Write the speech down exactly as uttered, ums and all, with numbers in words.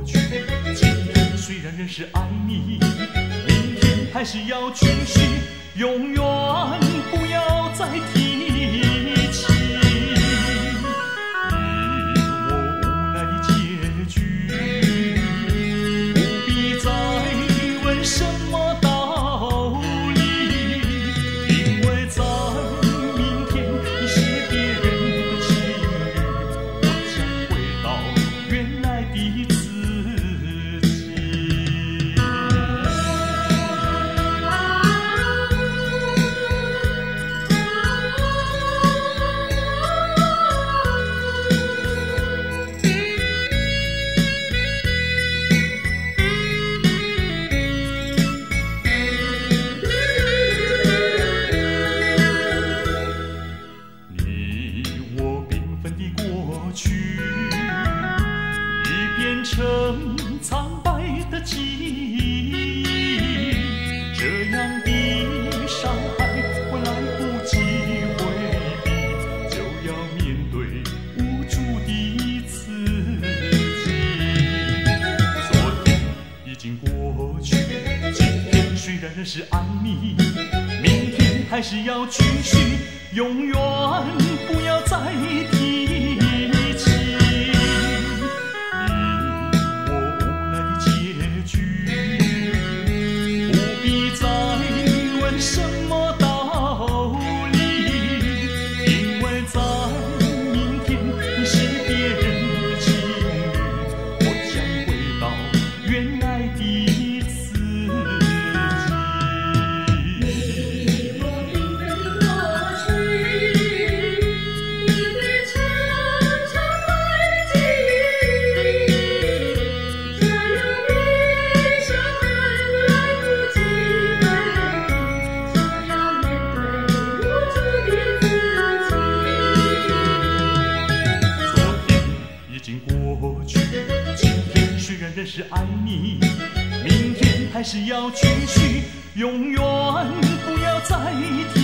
去。今天虽然仍是爱你，明天还是要继续，永远不要再提起。你我无奈的结局，不必再问什么道理，因为在明天你是别人的情侣，我将回到原来的自己。你我缤纷的过去，已变成苍白的记忆。这样的伤害我来不及回避，就要面对无助的自己。昨天已经过去，今天虽然仍是爱你，明天还是要继续，永远不要再提起。你我无奈的结局，不必再问什么道理，因为在明天你是别人的情侣，我将回到原来的自己。过去，今天虽然仍是爱你，明天还是要继续，永远不要再提。